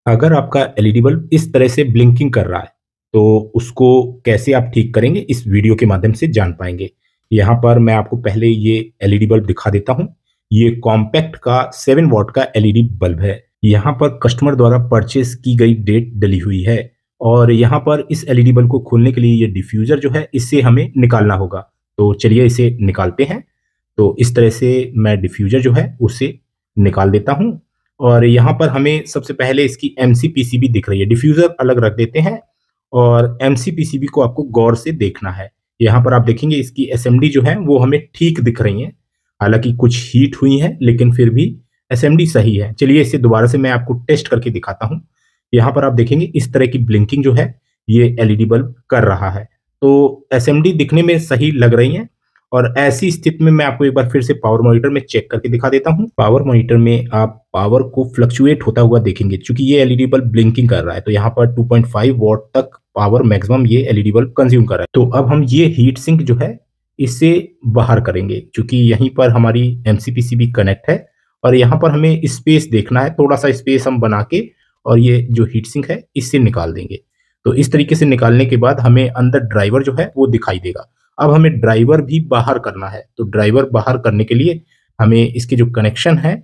अगर आपका LED bulb इस तरह से ब्लिंकिंग कर रहा है, तो उसको कैसे आप ठीक करेंगे इस वीडियो के माध्यम से जान पाएंगे। यहाँ पर मैं आपको पहले ये एलईडी बल्ब दिखा देता हूँ। ये कॉम्पैक्ट का 7 वॉट का एलईडी बल्ब है। यहाँ पर कस्टमर द्वारा परचेज की गई डेट डली हुई है और यहाँ पर इस एलईडी बल्ब को खोलने के लिए ये डिफ्यूज़र जो है इससे हमें निकालना होगा। तो चलिए इसे निकालते हैं। तो इस तरह से मैं डिफ्यूज़र जो है उसे निकाल देता हूँ और यहाँ पर हमें सबसे पहले इसकी एमसीपीसीबी दिख रही है। डिफ्यूज़र अलग रख देते हैं और एमसीपीसीबी को आपको गौर से देखना है। यहाँ पर आप देखेंगे इसकी एसएमडी जो है वो हमें ठीक दिख रही है। हालाँकि कुछ हीट हुई है लेकिन फिर भी एसएमडी सही है। चलिए इसे दोबारा से मैं आपको टेस्ट करके दिखाता हूँ। यहाँ पर आप देखेंगे इस तरह की ब्लिंकिंग जो है ये एलईडी बल्ब कर रहा है। तो एसएमडी दिखने में सही लग रही है और ऐसी स्थिति में मैं आपको एक बार फिर से पावर मॉनिटर में चेक करके दिखा देता हूँ। पावर मॉनिटर में आप पावर को फ्लक्चुएट होता हुआ देखेंगे। चूंकि ये एलईडी बल्ब ब्लिंकिंग कर रहा है तो यहाँ पर 2.5 वॉट तक पावर मैक्सिमम ये एलईडी बल्ब कंज्यूम कर रहा है। तो अब हम ये हीट सिंक जो है इसे बाहर करेंगे क्योंकि यहीं पर हमारी एमसीपीसीबी कनेक्ट है और यहाँ पर हमें स्पेस देखना है। थोड़ा सा स्पेस हम बना के और ये जो हीट सिंक है इससे निकाल देंगे। तो इस तरीके से निकालने के बाद हमें अंदर ड्राइवर जो है वो दिखाई देगा। अब हमें ड्राइवर भी बाहर करना है। तो ड्राइवर बाहर करने के लिए हमें इसके जो कनेक्शन है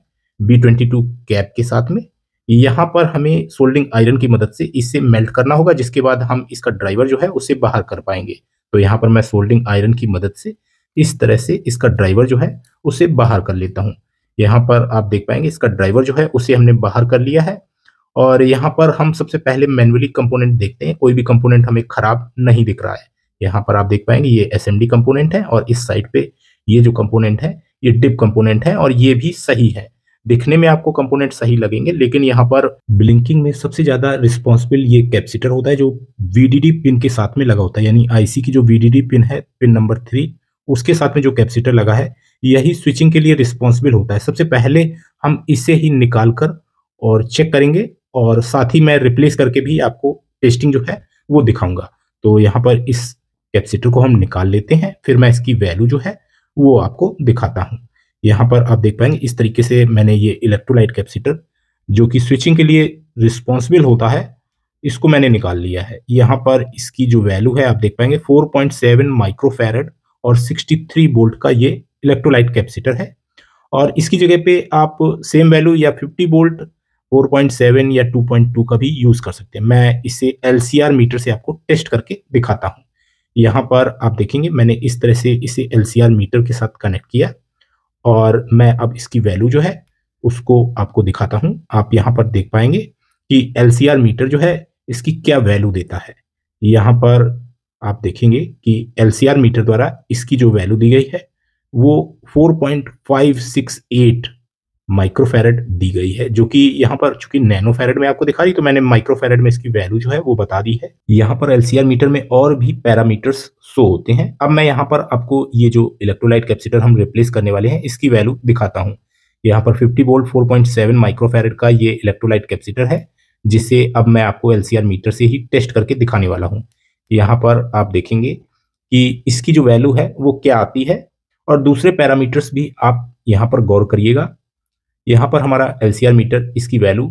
B22 कैप के साथ में यहाँ पर हमें सोल्डिंग आयरन की मदद से इसे मेल्ट करना होगा, जिसके बाद हम इसका ड्राइवर जो है उसे बाहर कर पाएंगे। तो यहाँ पर मैं सोल्डिंग आयरन की मदद से इस तरह से इसका ड्राइवर जो है उसे बाहर कर लेता हूँ। यहाँ पर आप देख पाएंगे इसका ड्राइवर जो है उसे हमने बाहर कर लिया है और यहाँ पर हम सबसे पहले मैन्युअली कंपोनेंट देखते हैं। कोई भी कंपोनेंट हमें खराब नहीं दिख रहा है। यहाँ पर आप देख पाएंगे ये एसएमडी कंपोनेंट है और इस साइड पे ये जो कंपोनेंट है ये डिप कंपोनेंट है और ये भी सही है। दिखने में आपको कंपोनेंट सही लगेंगे लेकिन यहाँ पर ब्लिंकिंग में सबसे ज्यादा रिस्पॉन्सिबल ये कैपेसिटर होता है जो वीडीडी पिन के साथ में लगा होता है। यानी आईसी की जो वीडीडी पिन है, पिन नंबर 3, उसके साथ में जो कैपेसिटर लगा है यही स्विचिंग के लिए रिस्पॉन्सिबल होता है। सबसे पहले हम इसे ही निकाल कर और चेक करेंगे और साथ ही मैं रिप्लेस करके भी आपको टेस्टिंग जो है वो दिखाऊंगा। तो यहाँ पर इस कैपेसिटर को हम निकाल लेते हैं, फिर मैं इसकी वैल्यू जो है वो आपको दिखाता हूँ। यहाँ पर आप देख पाएंगे इस तरीके से मैंने ये इलेक्ट्रोलाइट कैपेसिटर जो कि स्विचिंग के लिए रिस्पॉन्सिबल होता है इसको मैंने निकाल लिया है। यहाँ पर इसकी जो वैल्यू है आप देख पाएंगे 4.7 माइक्रोफैरड और 63 वोल्ट का ये इलेक्ट्रोलाइट कैपेसिटर है। और इसकी जगह पे आप सेम वैल्यू या 50 वोल्ट 4.7 या 2.2 का भी यूज कर सकते हैं। मैं इसे एलसीआर मीटर से आपको टेस्ट करके दिखाता हूँ। यहाँ पर आप देखेंगे मैंने इस तरह से इसे एलसीआर मीटर के साथ कनेक्ट किया और मैं अब इसकी वैल्यू जो है उसको आपको दिखाता हूँ। आप यहाँ पर देख पाएंगे कि एलसीआर मीटर जो है इसकी क्या वैल्यू देता है। यहाँ पर आप देखेंगे कि एलसीआर मीटर द्वारा इसकी जो वैल्यू दी गई है वो 4.568 माइक्रोफैरड दी गई है, जो कि यहाँ पर चूंकि नैनो फैरड में आपको दिखा रही तो मैंने माइक्रोफैरड में इसकी वैल्यू जो है वो बता दी है। यहाँ पर एलसीआर मीटर में और भी पैरामीटर्स शो होते हैं। अब मैं यहाँ पर आपको ये जो इलेक्ट्रोलाइट कैपेसिटर हम रिप्लेस करने वाले हैं इसकी वैल्यू दिखाता हूँ। यहाँ पर 50 वोल्ट 4.7 माइक्रोफैरड का ये इलेक्ट्रोलाइट कैपेसिटर है जिसे अब मैं आपको एलसीआर मीटर से ही टेस्ट करके दिखाने वाला हूँ। यहाँ पर आप देखेंगे कि इसकी जो वैल्यू है वो क्या आती है और दूसरे पैरामीटर्स भी आप यहाँ पर गौर करिएगा। यहाँ पर हमारा एलसीआर मीटर इसकी वैल्यू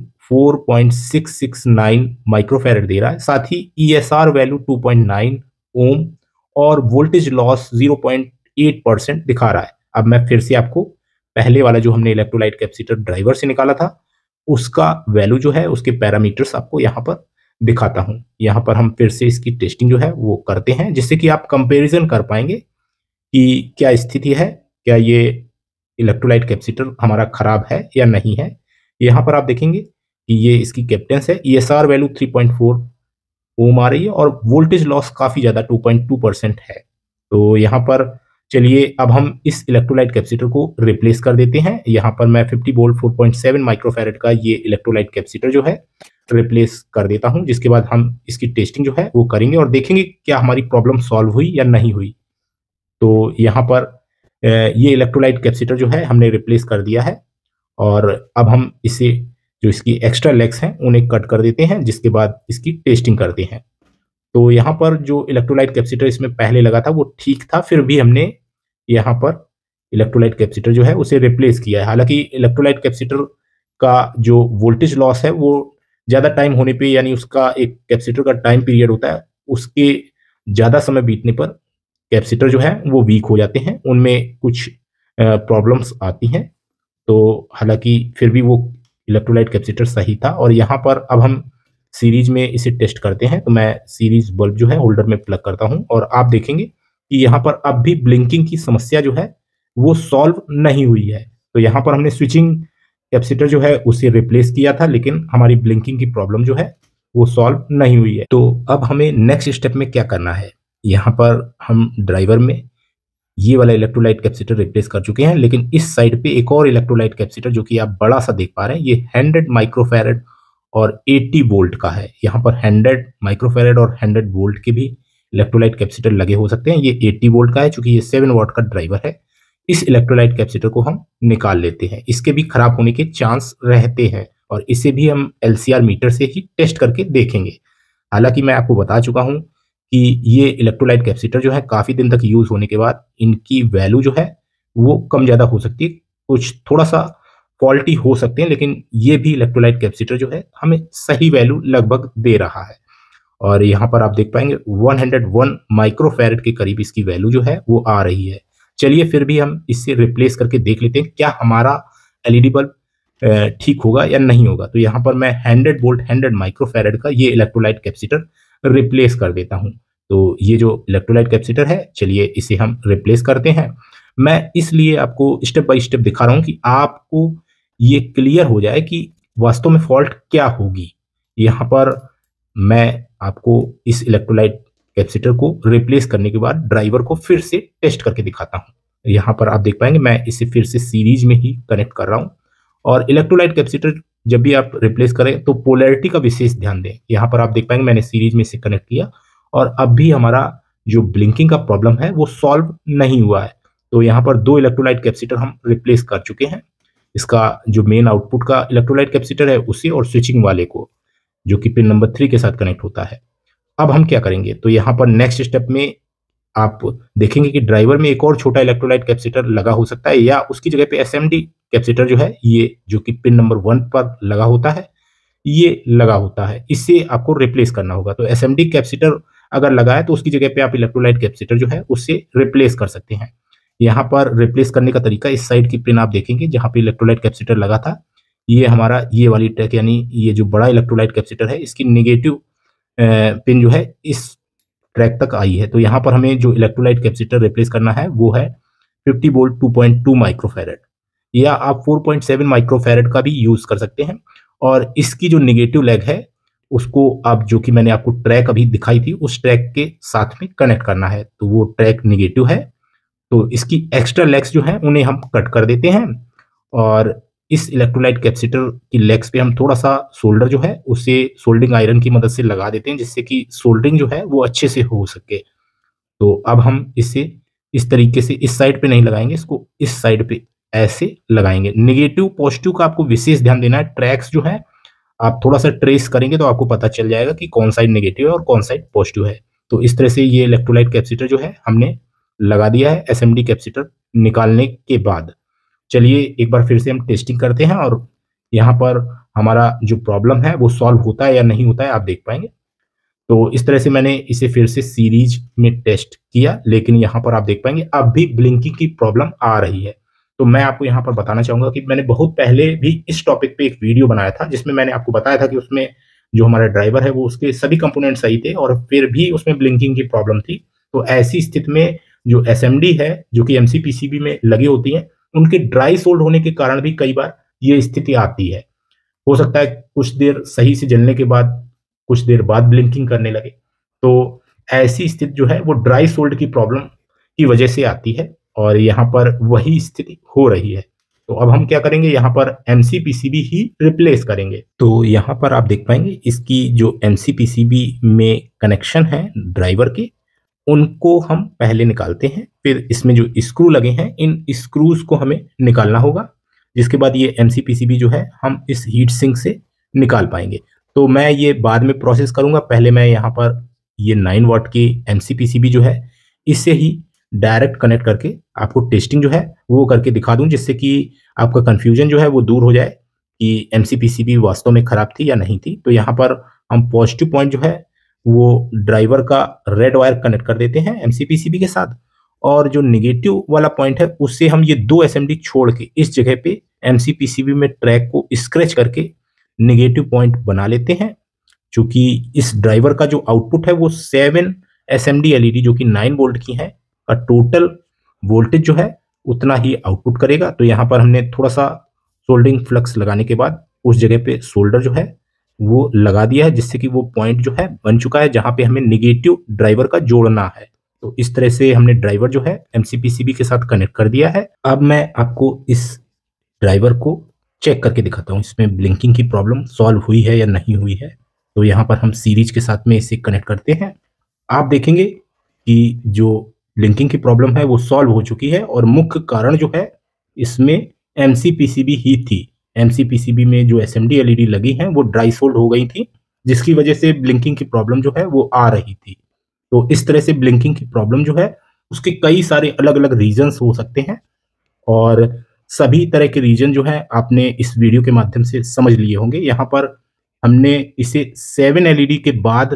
4.669 माइक्रोफैरड दे रहा है। साथ ही ईएसआर वैल्यू 2.9 ओम और वोल्टेज लॉस 0.8% दिखा रहा है। अब मैं फिर से आपको पहले वाला जो हमने इलेक्ट्रोलाइट कैपेसिटर ड्राइवर से निकाला था उसका वैल्यू जो है उसके पैरामीटर्स आपको यहाँ पर दिखाता हूँ। यहाँ पर हम फिर से इसकी टेस्टिंग जो है वो करते हैं जिससे कि आप कंपेरिजन कर पाएंगे कि क्या स्थिति है, क्या ये इलेक्ट्रोलाइट कैपेसिटर हमारा खराब है या नहीं है। यहाँ पर आप देखेंगे कि ये इसकी कैपेसिटेंस है, ईएसआर वैल्यू 3.4 ओम आ रही है और वोल्टेज लॉस काफी ज्यादा 2.2% है। तो यहाँ पर चलिए अब हम इस इलेक्ट्रोलाइट कैपेसिटर को रिप्लेस कर देते हैं। यहाँ पर मैं 50 वोल्ट 4.7 माइक्रोफैरड का ये इलेक्ट्रोलाइट कैपेसिटर जो है रिप्लेस कर देता हूँ, जिसके बाद हम इसकी टेस्टिंग जो है वो करेंगे और देखेंगे क्या हमारी प्रॉब्लम सॉल्व हुई या नहीं हुई। तो यहाँ पर ये इलेक्ट्रोलाइट कैपेसिटर जो है हमने रिप्लेस कर दिया है और अब हम इसे जो इसकी एक्स्ट्रा लेग्स हैं उन्हें कट कर देते हैं, जिसके बाद इसकी टेस्टिंग करते हैं। तो यहाँ पर जो इलेक्ट्रोलाइट कैपेसिटर इसमें पहले लगा था वो ठीक था, फिर भी हमने यहाँ पर इलेक्ट्रोलाइट कैपेसिटर जो है उसे रिप्लेस किया है। हालांकि इलेक्ट्रोलाइट कैपेसिटर का जो वोल्टेज लॉस है वो ज़्यादा टाइम होने पे, यानी उसका एक कैपेसिटर का टाइम पीरियड होता है, उसके ज़्यादा समय बीतने पर कैपेसिटर जो है वो वीक हो जाते हैं, उनमें कुछ प्रॉब्लम्स आती हैं। तो हालाँकि फिर भी वो इलेक्ट्रोलाइट कैपेसिटर सही था। और यहाँ पर अब हम सीरीज़ में इसे टेस्ट करते हैं। तो मैं सीरीज़ बल्ब जो है होल्डर में प्लग करता हूँ और आप देखेंगे कि यहाँ पर अब भी ब्लिंकिंग की समस्या जो है वो सॉल्व नहीं हुई है। तो यहाँ पर हमने स्विचिंग कैपेसिटर जो है उसे रिप्लेस किया था, लेकिन हमारी ब्लिंकिंग की प्रॉब्लम जो है वो सॉल्व नहीं हुई है। तो अब हमें नेक्स्ट स्टेप में क्या करना है? यहाँ पर हम ड्राइवर में ये वाला इलेक्ट्रोलाइट कैपेसिटर रिप्लेस कर चुके हैं, लेकिन इस साइड पे एक और इलेक्ट्रोलाइट कैपेसिटर जो कि आप बड़ा सा देख पा रहे हैं, ये 100 माइक्रोफैरड और 80 वोल्ट का है। यहाँ पर 100 माइक्रोफैरड और 100 वोल्ट के भी इलेक्ट्रोलाइट कैपेसिटर लगे हो सकते हैं। ये 80 वोल्ट का है, चूंकि ये 7 वॉट का ड्राइवर है। इस इलेक्ट्रोलाइट कैपेसिटर को हम निकाल लेते हैं, इसके भी खराब होने के चांस रहते हैं और इसे भी हम एलसीआर मीटर से ही टेस्ट करके देखेंगे। हालांकि मैं आपको बता चुका हूं कि ये इलेक्ट्रोलाइट कैपेसिटर जो है काफ़ी दिन तक यूज़ होने के बाद इनकी वैल्यू जो है वो कम ज़्यादा हो सकती है, कुछ थोड़ा-सा फॉल्टी हो सकते हैं, लेकिन ये भी इलेक्ट्रोलाइट कैपेसिटर जो है हमें सही वैल्यू लगभग दे रहा है। और यहाँ पर आप देख पाएँगे 101 माइक्रोफैरड के करीब इसकी वैल्यू जो है वो आ रही है। चलिए फिर भी हम इसे रिप्लेस करके देख लेते हैं, क्या हमारा एलईडी बल्ब ठीक होगा या नहीं होगा। तो यहाँ पर मैं 100 वोल्ट 100 माइक्रोफैरड का ये इलेक्ट्रोलाइट कैपेसिटर रिप्लेस कर देता हूँ। तो ये जो इलेक्ट्रोलाइट कैपेसिटर है, चलिए इसे हम रिप्लेस करते हैं। मैं इसलिए आपको स्टेप बाय स्टेप दिखा रहा हूँ कि आपको ये क्लियर हो जाए कि वास्तव में फॉल्ट क्या होगी। यहाँ पर मैं आपको इस इलेक्ट्रोलाइट कैपेसिटर को रिप्लेस करने के बाद ड्राइवर को फिर से टेस्ट करके दिखाता हूँ। यहाँ पर आप देख पाएंगे मैं इसे फिर से सीरीज में ही कनेक्ट कर रहा हूँ। और इलेक्ट्रोलाइट कैपेसिटर जब भी आप रिप्लेस करें तो पोलैरिटी का विशेष ध्यान दें। यहाँ पर आप देख पाएंगे मैंने सीरीज में इसे कनेक्ट किया और अब भी हमारा जो ब्लिंकिंग का प्रॉब्लम है वो सॉल्व नहीं हुआ है। तो यहाँ पर 2 इलेक्ट्रोलाइट कैपेसिटर हम रिप्लेस कर चुके हैं, इसका जो मेन आउटपुट का इलेक्ट्रोलाइट कैपेसिटर है उसे और स्विचिंग वाले को, जो कि पिन नंबर 3 के साथ कनेक्ट होता है। अब हम क्या करेंगे, तो यहाँ पर नेक्स्ट स्टेप में आप देखेंगे कि ड्राइवर में एक और छोटा इलेक्ट्रोलाइट कैपेसिटर लगा हो सकता है, या उसकी जगह पे एसएमडी कैपेसिटर जो है ये जो कि पिन नंबर 1 पर लगा होता है, ये लगा होता है, इससे आपको रिप्लेस करना होगा। तो एसएमडी कैपेसिटर अगर लगा है तो उसकी जगह पे आप इलेक्ट्रोलाइट कैपेसिटर जो है उससे रिप्लेस कर सकते हैं। यहाँ पर रिप्लेस करने का तरीका, इस साइड की पिन आप देखेंगे जहाँ पे इलेक्ट्रोलाइट कैपेसिटर लगा था, ये हमारा ये वाली ट्रैक, यानी ये जो बड़ा इलेक्ट्रोलाइट कैपेसिटर है इसकी नेगेटिव पिन जो है इस ट्रैक तक आई है। तो यहाँ पर हमें जो इलेक्ट्रोलाइट कैपेसिटर रिप्लेस करना है वो है 50 वोल्ट 2.2 माइक्रोफैरड, या आप 4.7 माइक्रोफैरड का भी यूज कर सकते हैं। और इसकी जो नेगेटिव लेग है उसको आप, जो कि मैंने आपको ट्रैक अभी दिखाई थी, उस ट्रैक के साथ में कनेक्ट करना है। तो वो ट्रैक नेगेटिव है, तो इसकी एक्स्ट्रा लेग्स जो है उन्हें हम कट कर देते हैं और इस इलेक्ट्रोलाइट कैपेसिटर की लेग्स पे हम थोड़ा सा सोल्डर जो है उसे सोल्डिंग आयरन की मदद से लगा देते हैं, जिससे कि सोल्डरिंग जो है वो अच्छे से हो सके। तो अब हम इसे इस तरीके से इस साइड पे नहीं लगाएंगे, इसको इस साइड पे ऐसे लगाएंगे। नेगेटिव पॉजिटिव का आपको विशेष ध्यान देना है। ट्रैक्स जो है आप थोड़ा सा ट्रेस करेंगे तो आपको पता चल जाएगा कि कौन साइड नेगेटिव है और कौन साइड पॉजिटिव है। तो इस तरह से ये इलेक्ट्रोलाइट कैपेसिटर जो है हमने लगा दिया है एसएमडी कैपेसिटर निकालने के बाद। चलिए एक बार फिर से हम टेस्टिंग करते हैं और यहाँ पर हमारा जो प्रॉब्लम है वो सॉल्व होता है या नहीं होता है आप देख पाएंगे। तो इस तरह से मैंने इसे फिर से सीरीज में टेस्ट किया, लेकिन यहाँ पर आप देख पाएंगे अब भी ब्लिंकिंग की प्रॉब्लम आ रही है। तो मैं आपको यहाँ पर बताना चाहूंगा कि मैंने बहुत पहले भी इस टॉपिक पे एक वीडियो बनाया था जिसमें मैंने आपको बताया था कि उसमें जो हमारा ड्राइवर है वो उसके सभी कंपोनेंट सही थे और फिर भी उसमें ब्लिंकिंग की प्रॉब्लम थी। तो ऐसी स्थिति में जो एसएमडी है जो कि एमसीपीसीबी में लगी होती है, उनके ड्राई सोल्ड होने के कारण भी कई बार ये स्थिति आती है। हो सकता है कुछ देर सही से जलने के बाद कुछ देर बाद ब्लिंकिंग करने लगे। तो ऐसी स्थिति जो है वो ड्राई सोल्ड की प्रॉब्लम की वजह से आती है और यहाँ पर वही स्थिति हो रही है। तो अब हम क्या करेंगे, यहाँ पर एमसीपीसीबी ही रिप्लेस करेंगे। तो यहाँ पर आप देख पाएंगे इसकी जो एमसीपीसीबी में कनेक्शन है ड्राइवर के, उनको हम पहले निकालते हैं। फिर इसमें जो स्क्रू लगे हैं इन स्क्रूज को हमें निकालना होगा, जिसके बाद ये एमसीपीसीबी जो है हम इस हीट सिंक से निकाल पाएंगे। तो मैं ये बाद में प्रोसेस करूंगा, पहले मैं यहाँ पर ये 9 वाट की एमसीपीसीबी जो है इससे ही डायरेक्ट कनेक्ट करके आपको टेस्टिंग जो है वो करके दिखा दूं, जिससे कि आपका कंफ्यूजन जो है वो दूर हो जाए कि एमसीपीसीबी वास्तव में खराब थी या नहीं थी। तो यहाँ पर हम पॉजिटिव पॉइंट जो है वो ड्राइवर का रेड वायर कनेक्ट कर देते हैं एमसीपीसीबी के साथ, और जो नेगेटिव वाला पॉइंट है उससे हम ये 2 एसएमडी छोड़ के इस जगह पे एमसीपीसीबी में ट्रैक को स्क्रैच करके नेगेटिव पॉइंट बना लेते हैं। चूंकि इस ड्राइवर का जो आउटपुट है वो 7 एसएमडी एलईडी जो कि 9 वोल्ट की है का टोटल वोल्टेज जो है उतना ही आउटपुट करेगा। तो यहाँ पर हमने थोड़ा सा सोल्डरिंग फ्लक्स लगाने के बाद उस जगह पे सोल्डर जो है वो लगा दिया है, जिससे कि वो पॉइंट जो है बन चुका है जहां पे हमें नेगेटिव ड्राइवर का जोड़ना है। तो इस तरह से हमने ड्राइवर जो है एमसीपीसीबी के साथ कनेक्ट कर दिया है। अब मैं आपको इस ड्राइवर को चेक करके दिखाता हूँ इसमें ब्लिंकिंग की प्रॉब्लम सॉल्व हुई है या नहीं हुई है। तो यहाँ पर हम सीरीज के साथ में इसे कनेक्ट करते हैं। आप देखेंगे कि जो ब्लिंकिंग की प्रॉब्लम है वो सॉल्व हो चुकी है, और मुख्य कारण जो है इसमें एमसीपीसीबी ही थी। एमसीपीसीबी में जो एसएमडी एलईडी लगी हैं वो ड्राई सोल्ड हो गई थी, जिसकी वजह से ब्लिंकिंग की प्रॉब्लम जो है वो आ रही थी। तो इस तरह से ब्लिंकिंग की प्रॉब्लम जो है उसके कई सारे अलग अलग रीजंस हो सकते हैं, और सभी तरह के रीजन जो है आपने इस वीडियो के माध्यम से समझ लिए होंगे। यहाँ पर हमने इसे 7 एलईडी के बाद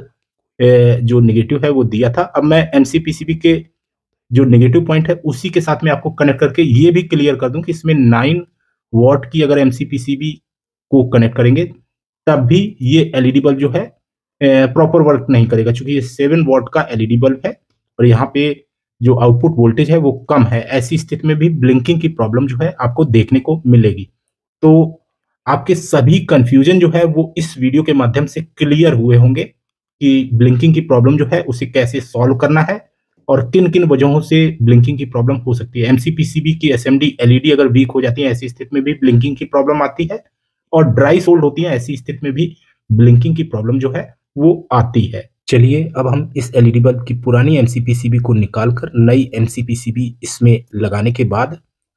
जो नेगेटिव है वो दिया था। अब मैं एमसीपीसीबी के जो नेगेटिव पॉइंट है उसी के साथ में आपको कनेक्ट करके ये भी क्लियर कर दूं कि इसमें 9 वॉट की अगर एमसीपीसीबी को कनेक्ट करेंगे तब भी ये एलईडी बल्ब जो है प्रॉपर वर्क नहीं करेगा, क्योंकि ये 7 वॉट का एलईडी बल्ब है और यहाँ पे जो आउटपुट वोल्टेज है वो कम है। ऐसी स्थिति में भी ब्लिंकिंग की प्रॉब्लम जो है आपको देखने को मिलेगी। तो आपके सभी कंफ्यूजन जो है वो इस वीडियो के माध्यम से क्लियर हुए होंगे कि ब्लिंकिंग की प्रॉब्लम जो है उसे कैसे सॉल्व करना है और किन किन वजहों से ब्लिंकिंग की प्रॉब्लम हो सकती है। एमसीपीसीबी की एसएमडी एलईडी अगर वीक हो जाती है ऐसी स्थिति में भी ब्लिंकिंग की प्रॉब्लम आती है, और ड्राई सोल्ड होती है ऐसी स्थिति में भी ब्लिंकिंग की प्रॉब्लम जो है वो आती है। चलिए अब हम इस एलईडी बल्ब की पुरानी एमसीपीसीबी को निकालकर नई एमसीपीसीबी इसमें लगाने के बाद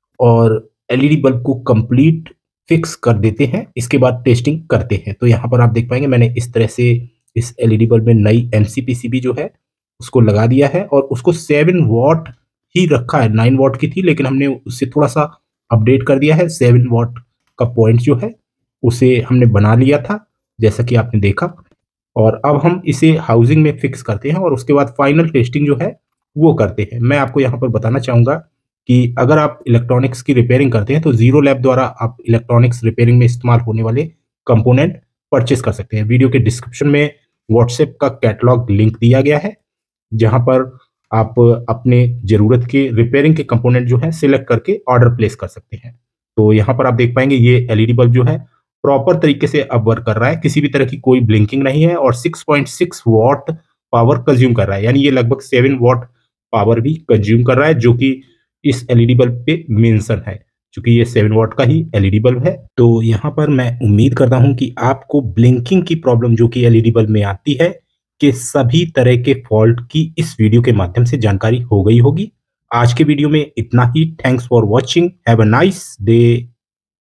और एलईडी बल्ब को कंप्लीट फिक्स कर देते हैं। इसके बाद टेस्टिंग करते हैं। तो यहाँ पर आप देख पाएंगे मैंने इस तरह से इस एलईडी बल्ब में नई एमसीपीसीबी जो है उसको लगा दिया है, और उसको 7 वॉट ही रखा है। 9 वॉट की थी लेकिन हमने उससे थोड़ा सा अपडेट कर दिया है। 7 वॉट का पॉइंट जो है उसे हमने बना लिया था जैसा कि आपने देखा, और अब हम इसे हाउसिंग में फिक्स करते हैं और उसके बाद फाइनल टेस्टिंग जो है वो करते हैं। मैं आपको यहाँ पर बताना चाहूँगा कि अगर आप इलेक्ट्रॉनिक्स की रिपेयरिंग करते हैं तो जीरो लैब द्वारा आप इलेक्ट्रॉनिक्स रिपेयरिंग में इस्तेमाल होने वाले कंपोनेंट परचेस कर सकते हैं। वीडियो के डिस्क्रिप्शन में व्हाट्सएप का कैटलॉग लिंक दिया गया है, जहां पर आप अपने जरूरत के रिपेयरिंग के कंपोनेंट जो है सिलेक्ट करके ऑर्डर प्लेस कर सकते हैं। तो यहाँ पर आप देख पाएंगे ये एलईडी बल्ब जो है प्रॉपर तरीके से अब वर्क कर रहा है, किसी भी तरह की कोई ब्लिंकिंग नहीं है, और 6.6 वॉट पावर कंज्यूम कर रहा है, यानी ये लगभग 7 वॉट पावर भी कंज्यूम कर रहा है, जो कि इस एलईडी बल्ब पे मेंशन है, क्योंकि ये 7 वॉट का ही एलईडी बल्ब है। तो यहाँ पर मैं उम्मीद करता हूँ कि आपको ब्लिंकिंग की प्रॉब्लम जो कि एलईडी बल्ब में आती है के सभी तरह के फॉल्ट की इस वीडियो के माध्यम से जानकारी हो गई होगी। आज के वीडियो में इतना ही। Thanks for watching. Have a nice day.